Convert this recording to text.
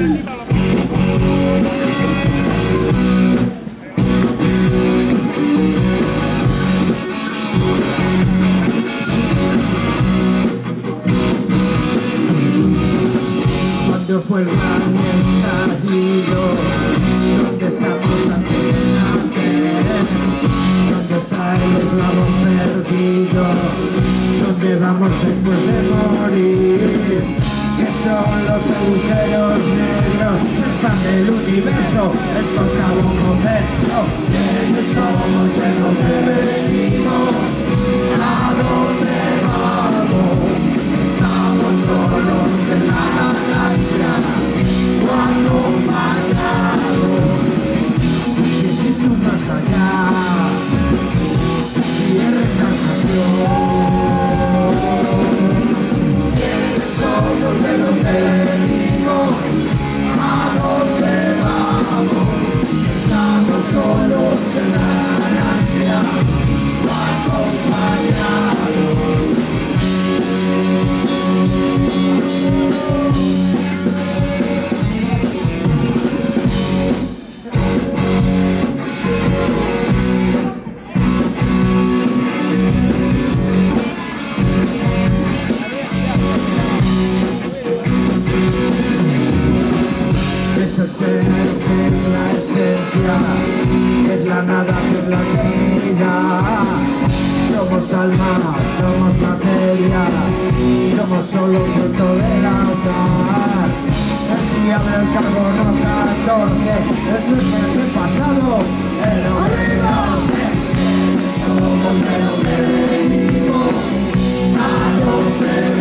Cuando fue el gran estallido, ¿dónde estamos apenas? ¿Dónde está el eslabón perdido? ¿Dónde vamos después de morir? ¿Qué son los agujeros negros? Se expande el universo, es contra un converso. ¿Quiénes somos? ¿De dónde venimos? ¿A dónde vamos? Estamos solos en la galaxia, cuando mañana. Si existe un más allá, si es reencarnación. ¿Quiénes somos? ¿De dónde venimos? ¿A dónde vamos? Estamos solos en la galaxia, acompañados. Eso es la esencia, es la nada que es la vida. Somos alma, somos materia, somos solo fruto del azar. El día del carbono 14 es nuestro pasado, el horizonte. Somos de donde venimos, a donde